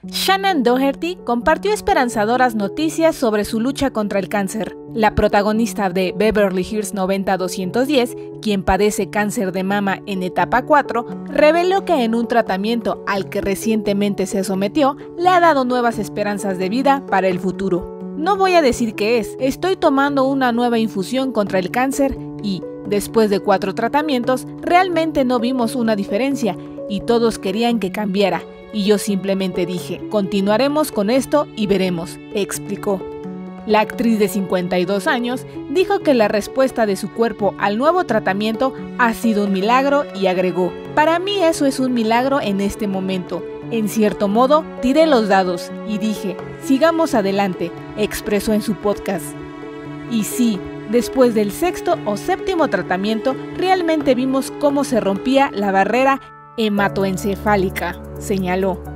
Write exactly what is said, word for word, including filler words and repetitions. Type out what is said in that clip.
Shannen Doherty compartió esperanzadoras noticias sobre su lucha contra el cáncer. La protagonista de Beverly Hills noventa a doscientos diez, quien padece cáncer de mama en etapa cuatro, reveló que en un tratamiento al que recientemente se sometió, le ha dado nuevas esperanzas de vida para el futuro. No voy a decir qué es, estoy tomando una nueva infusión contra el cáncer y, después de cuatro tratamientos, realmente no vimos una diferencia y todos querían que cambiara. Y yo simplemente dije, continuaremos con esto y veremos, explicó. La actriz de cincuenta y dos años dijo que la respuesta de su cuerpo al nuevo tratamiento ha sido un milagro y agregó, para mí eso es un milagro en este momento. En cierto modo, tiré los dados y dije, sigamos adelante, expresó en su podcast. Y sí, después del sexto o séptimo tratamiento, realmente vimos cómo se rompía la barrera hematoencefálica, señaló.